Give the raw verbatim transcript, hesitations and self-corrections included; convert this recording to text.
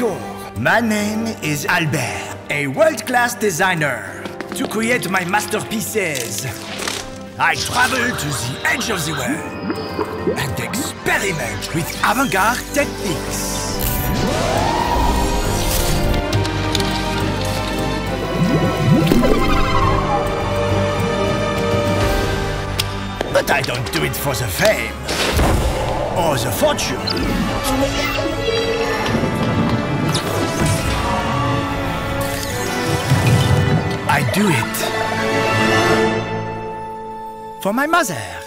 Bonjour, my name is Albert, a world-class designer. To create my masterpieces, I travel to the edge of the world and experiment with avant-garde techniques. But I don't do it for the fame or the fortune. I do it for my mother.